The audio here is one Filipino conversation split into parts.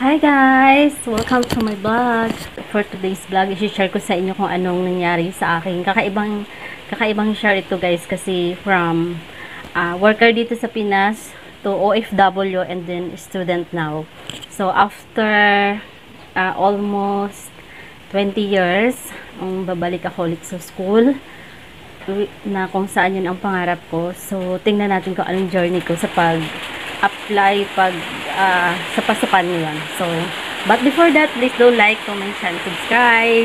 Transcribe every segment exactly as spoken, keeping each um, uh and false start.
Hi guys! Welcome to my vlog. For today's vlog, i-share ko sa inyo kung anong nangyari sa akin. Kakaibang, kakaibang share ito guys kasi from uh, worker dito sa Pinas to O F W and then student now. So after uh, almost twenty years, um, babalik ako ulit sa school na kung saan yun ang pangarap ko. So tingnan natin kung anong journey ko sa pag apply pag uh, sa pasukan niyan. So, but before that, please do like, comment, and subscribe.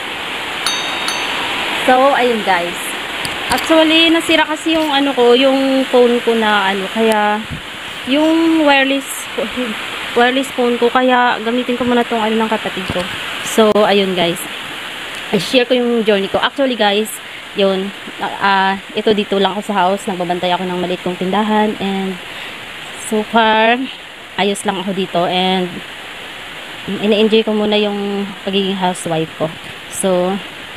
So, ayun guys. Actually, nasira kasi yung ano ko, yung phone ko na ano, kaya yung wireless wireless phone ko, kaya gamitin ko muna tong ano ng kapatid ko. So, ayun guys. I-share ko yung journey ko. Actually guys, yun, uh, ito dito lang ako sa house, nagbabantay ako ng maliit kong tindahan, and so far, ayos lang ako dito and ina-enjoy ko muna yung pagiging housewife ko. So,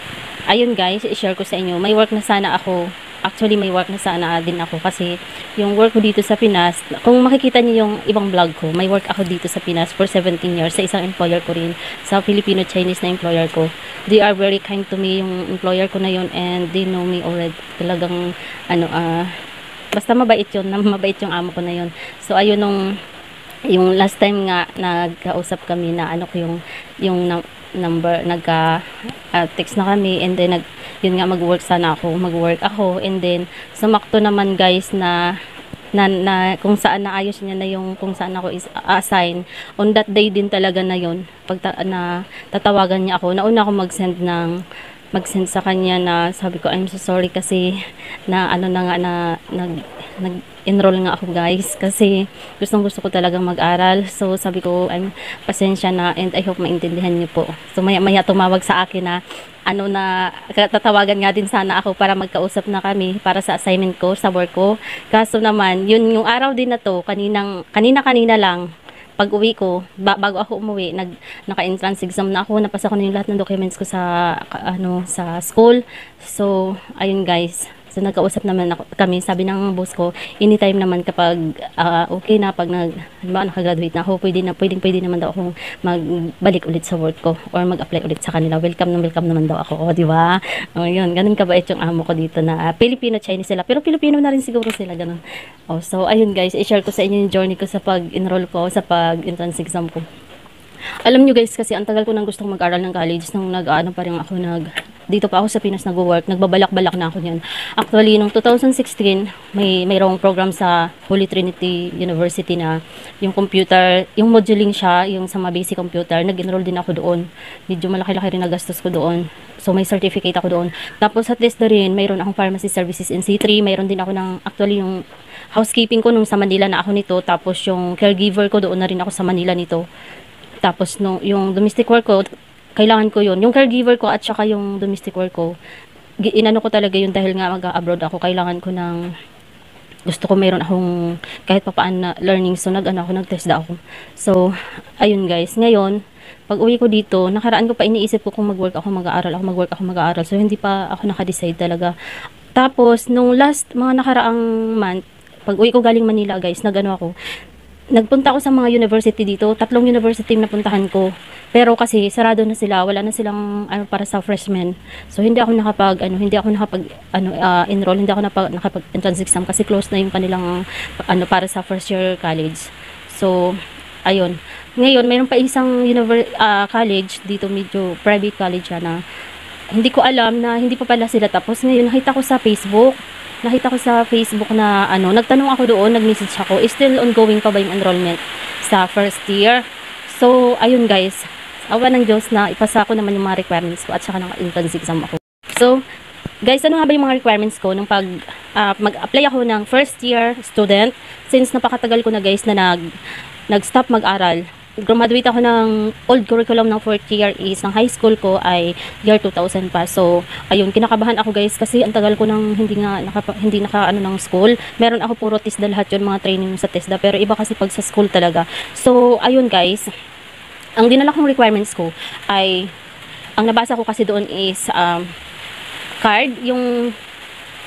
ayun guys, i-share ko sa inyo. May work na sana ako. Actually, may work na sana din ako kasi yung work ko dito sa Pinas, kung makikita niyo yung ibang vlog ko, may work ako dito sa Pinas for seventeen years sa isang employer ko rin, sa Filipino-Chinese na employer ko. They are very kind to me, yung employer ko na yun, and they know me already. Talagang, ano, ah, uh, basta mabait yun, mabait yung amo ko na yun. So, ayun nung, yung last time nga, nagkausap kami na ano ko yung, yung na, number, nagka, uh, text na kami, and then, nag, yun nga, mag-work sana ako, mag-work ako, and then, sumakto naman guys na, na, na kung saan naayos niya na yung, kung saan ako is assign, on that day din talaga na yun, pag ta, na, tatawagan niya ako, nauna ako mag-send ng, mag-send sa kanya na sabi ko I'm so sorry kasi na ano na nga na nag nag-enroll nga ako guys kasi gustong gusto ko talagang mag-aral. So sabi ko I'm pasensya na, and I hope maintindihan niyo po. So maya maya tumawag sa akin na ano na tatawagan nga din sana ako para magkausap na kami para sa assignment ko sa work ko. Kaso naman yun yung araw din na to, kaninang kanina kanina lang pag uwi ko, ba, bago ako umuwi, nag, naka-entrance exam na ako, napasa ko na yung lahat ng documents ko sa, ano, sa school. So, ayun guys. So, nagkausap naman ako, kami, sabi ng boss ko, anytime naman kapag uh, okay na, pag nag, ba, nakagraduate na ako, pwede na, pwedeng, pwede naman daw akong magbalik ulit sa work ko, or mag-apply ulit sa kanila. Welcome na welcome naman daw ako, o, di ba? O, yun, ganun kabait yung amo ko dito na uh, Filipino-Chinese sila, pero Filipino na rin siguro sila, ganun. O, so, ayun guys, i-share ko sa inyo yung journey ko sa pag-enroll ko, sa pag-entrance exam ko. Alam nyo guys, kasi ang tagal ko nang gustong mag-aral ng college, nung nag-ano pa rin ako, nag, dito pa ako sa Pinas nag-work, nagbabalak-balak na ako niyan. Actually, nung two thousand sixteen, may mayroong program sa Holy Trinity University na yung computer, yung moduling siya, yung sa mga basic computer, nag-enroll din ako doon. Medyo malaki-laki rin na gastos ko doon. So, may certificate ako doon. Tapos, at least na rin, mayroon akong pharmacy services in C three, mayroon din ako ng, actually, yung housekeeping ko nung sa Manila na ako nito, tapos yung caregiver ko doon na rin ako sa Manila nito. Tapos, nung, yung domestic work ko, kailangan ko yun. Yung caregiver ko at saka yung domestic work ko, inano ko talaga yun dahil nga mag-abroad ako. Kailangan ko ng, gusto ko mayroon akong kahit pa paan na learning. So, nag-ano ako, nag-test ako. So, ayun guys. Ngayon, pag uwi ko dito, nakaraan ko pa iniisip ko kung mag-work ako, mag-aaral ako, mag-work ako, mag-aaral. So, hindi pa ako nakadecide talaga. Tapos, nung last, mga nakaraang month, pag uwi ko galing Manila guys, nag-ano ako, nagpunta ako sa mga university dito, tatlong university na napuntahan ko. Pero kasi sarado na sila, wala na silang ano para sa freshmen. So hindi ako nakapag ano, hindi ako nakapag ano uh, enroll, hindi ako nakapag, nakapag entrance exam kasi close na yung kanilang ano para sa first year college. So ayun. Ngayon mayroon pa isang univer uh, college dito, medyo private college yan na hindi ko alam na hindi pa pala sila tapos. Ngayon nakita ko sa Facebook Nakita ko sa Facebook na ano, nagtanong ako doon, nag-message ako, is still ongoing pa ba yung enrollment sa first year? So, ayun guys, awa ng Diyos na ipasa ko naman yung mga requirements ko at saka naka-entrance exam ako. So, guys, ano nga ba yung mga requirements ko nung pag uh, mag-apply ako ng first year student, since napakatagal ko na guys na nag, nag-stop mag-aral. Graduate ako ng old curriculum ng fourth year is ng high school ko ay year two thousand pa. So, ayun, kinakabahan ako guys kasi ang tagal ko nang hindi nga naka, hindi naka ano ng school. Meron ako puro TESDA lahat yun, mga training sa TESDA, pero iba kasi pag sa school talaga. So, ayun guys, ang dinala kong requirements ko ay, ang nabasa ko kasi doon is um, card, yung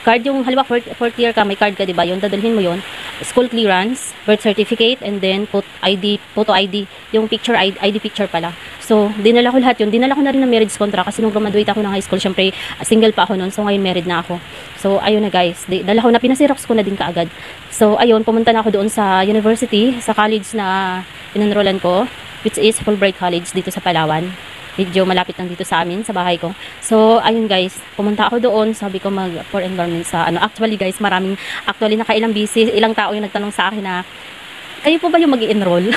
card, yung halimbawa fourth, fourth year ka, may card ka, diba? Yun, dadalhin mo yun. School clearance, birth certificate, and then put I D, photo I D, yung picture, I D picture pala. So, dinala ko lahat yun. Dinala ko na rin ng marriage contract kasi nung graduate ako ng high school, syempre, single pa ako noon. So, ngayon married na ako. So, ayun na guys. Dala ko na, pinasirox ko na din kaagad. So, ayun, pumunta na ako doon sa university, sa college na inenrollan ko, which is Fulbright College dito sa Palawan. Medyo malapit lang dito sa amin, sa bahay ko. So, ayun guys, pumunta ako doon, sabi ko mag for enrollment sa ano. Actually guys, maraming, actually nakailang busy, ilang tao yung nagtanong sa akin na, kayo po ba yung mag-i-enroll?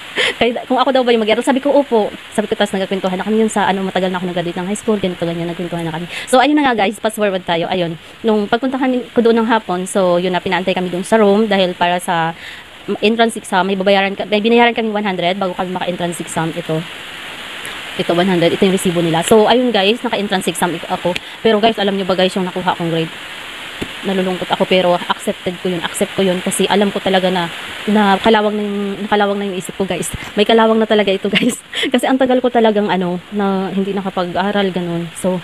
Kung ako daw ba yung mag-i-enroll? Sabi ko, opo. Sabi ko, tapos nagkakwentuhan na kami yun sa ano, matagal na ako nag-graduate ng high school, ganito, ganyan, nagkwentuhan na kami. So, ayun na nga guys, fast forward tayo. Ayun, nung pagpunta kami ko doon ng hapon, so yun na, pinaantay kami doon sa room dahil para sa entrance exam, may babayaran, may binayaran kami one hundred bago kami maka-entrance exam. Ito. Ito, one hundred. Ito yung resibo nila. So, ayun guys, naka-entrance exam ako. Pero guys, alam nyo ba guys, yung nakuha akong grade? Nalulungkot ako, pero accepted ko yun. Accept ko yun kasi alam ko talaga na, na kalawang na yung, nakalawang na yung isip ko guys. May kalawang na talaga ito guys. Kasi ang tagal ko talagang ano, na hindi nakapag-aral ganun. So,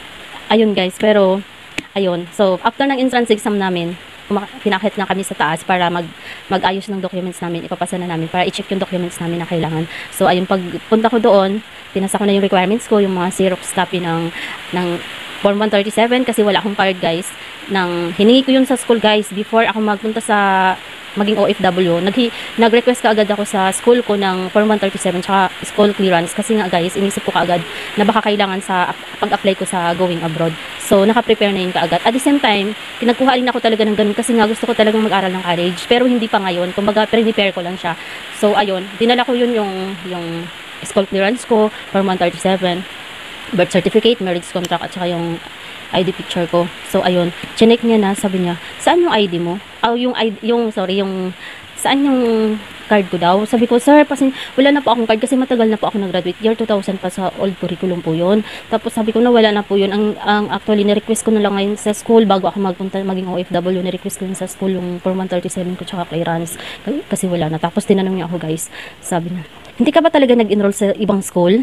ayun guys. Pero, ayun. So, after ng entrance exam namin, pinakit na kami sa taas para mag mag-ayos ng documents namin, ipapasa na namin para i-check yung documents namin na kailangan. So ayun, pagpunta ko doon, pinasa ko na yung requirements ko, yung mga Xerox copy ng ng Form one thirty-seven kasi wala akong card guys. Nang hiningi ko yun sa school guys before ako magpunta sa maging O F W. Nag nag-request ka agad ako sa school ko ng Form one thirty-seven tsaka school clearance kasi nga guys, inisip ko kaagad na baka kailangan sa pag-apply ko sa going abroad. So naka-prepare na yun kaagad. At the same time, pinagkuha rin ako talaga ng ganun kasi nga gusto ko talagang mag-aral ng college pero hindi pa ngayon. Kumbaga pre-prepare ko lang siya. So ayun, dinala ko yun yung yung school clearance ko, Form one thirty-seven, birth certificate, marriage contract at saka yung I D picture ko. So ayun, chinek niya na, sabi niya, "Saan yung I D mo?" Oh, yung I D, yung sorry, yung saan yung card ko daw? Sabi ko, "Sir, kasi wala na po akong card kasi matagal na po ako nag-graduate. Year two thousand pa sa old curriculum po 'yon." Tapos sabi ko na wala na po 'yun. Ang ang actually ni-request ko na lang ngayon sa school bago ako magpunta maging O F W, ni-request ko yun sa school yung Form one thirty-seven ko tsaka clearance. Kasi wala na. Tapos tinanong niya ako, guys. Sabi niya, "Hindi ka ba talaga nag-enroll sa ibang school?"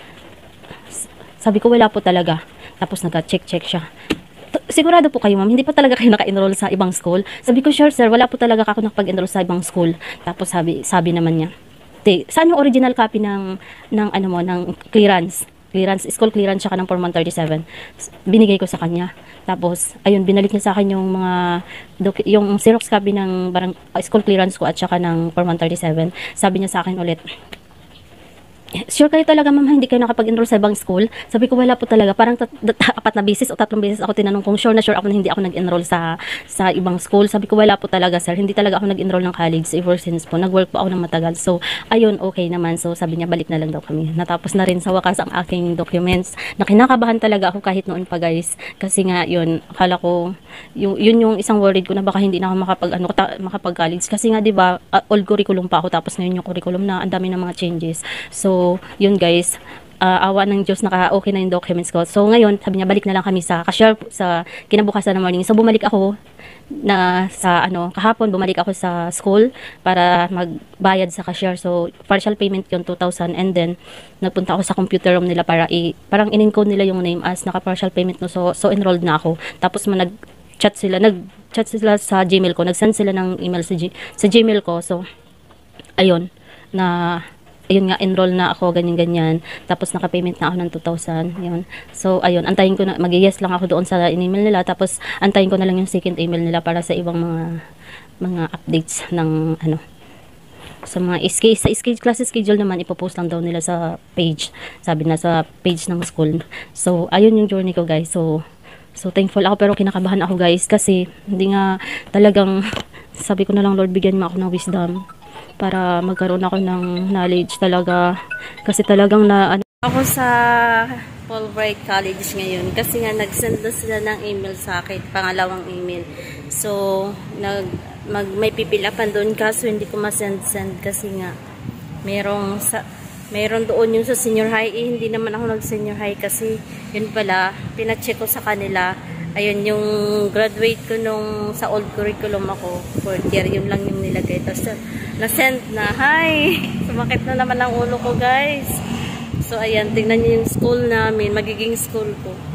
Sabi ko, "Wala po talaga." Tapos nag-check-check siya. "Sigurado po kayo, ma'am, hindi pa talaga kayo naka-enroll sa ibang school?" Sabi ko, "Sure, sir, wala po talaga ako nakapag-enroll sa ibang school." Tapos sabi, sabi naman niya, "Te, saan yung original copy ng, ng ano mo, ng clearance? Clearance, school clearance, tsaka ng Form one thirty-seven. Binigay ko sa kanya. Tapos, ayun, binalik niya sa akin yung mga, yung Xerox copy ng barang, uh, school clearance ko at saka ng Form one thirty-seven. Sabi niya sa akin ulit, "Sure kayo talaga, ma'am, hindi kayo nakapag-enroll sa ibang school?" Sabi ko, "Wala po talaga." Parang tat apat na beses o tatlong beses ako tinanong kung sure na sure ako na hindi ako nag-enroll sa sa ibang school. Sabi ko, "Wala po talaga, sir. Hindi talaga ako nag-enroll ng college ever since po. Nag-work po ako ng matagal." So, ayun, okay naman. So, sabi niya, balik na lang daw kami. Natapos na rin sa wakas ang aking documents. Nakinakabahan talaga ako kahit noon pa, guys. Kasi nga, yun, akala ko, yung, yun yung isang worried ko na baka hindi na ako makapag, ano, makapag-college. Kasi nga, di ba, uh, old curriculum pa ako. Tapos ngayon yung curriculum na ang dami ng mga changes. So, So, yun guys, uh, awa ng Diyos, naka-okay na yung documents ko. So, ngayon, sabi niya, balik na lang kami sa cashier, sa kinabukasan ng morning. So, bumalik ako na sa, ano, kahapon, bumalik ako sa school para magbayad sa cashier. So, partial payment yun, two thousand. And then, nagpunta ako sa computer room nila para, i, parang in-encode nila yung name as naka-partial payment. No? So, so, enrolled na ako. Tapos, man, nag-chat sila, nag-chat sila sa Gmail ko. Nag-send sila ng email sa, G, sa Gmail ko. So, ayun, na ayun nga, enroll na ako, ganyan-ganyan. Tapos, naka-payment na ako ng two thousand. Yun. So, ayun, antayin ko na, mag-yes lang ako doon sa email nila. Tapos, antayin ko na lang yung second email nila para sa ibang mga mga updates ng, ano, sa mga schedule. Sa schedule, class schedule naman, ipopost lang daw nila sa page. Sabi na sa page ng school. So, ayun yung journey ko, guys. So, so thankful ako, pero kinakabahan ako, guys. Kasi, hindi nga talagang, sabi ko na lang, Lord, bigyan mo ako ng wisdom para magkaroon ako ng knowledge talaga. Kasi talagang na ano, ako sa Fulbright College ngayon kasi nga nag-send na sila ng email sa akin, pangalawang email. So, nag, mag, may pipilapan doon kaso hindi ko ma-send-send kasi nga merong sa, meron doon yung sa senior high. Eh, hindi naman ako nag-senior high kasi yun pala, pinacheck ko sa kanila. Ayun, yung graduate ko nung sa old curriculum ako, fourth year, yun lang yung nilagay. Tapos, na-send na. Hi! Sumakit na naman ang ulo ko, guys. So, ayan, tingnan niyo yung school namin, magiging school ko.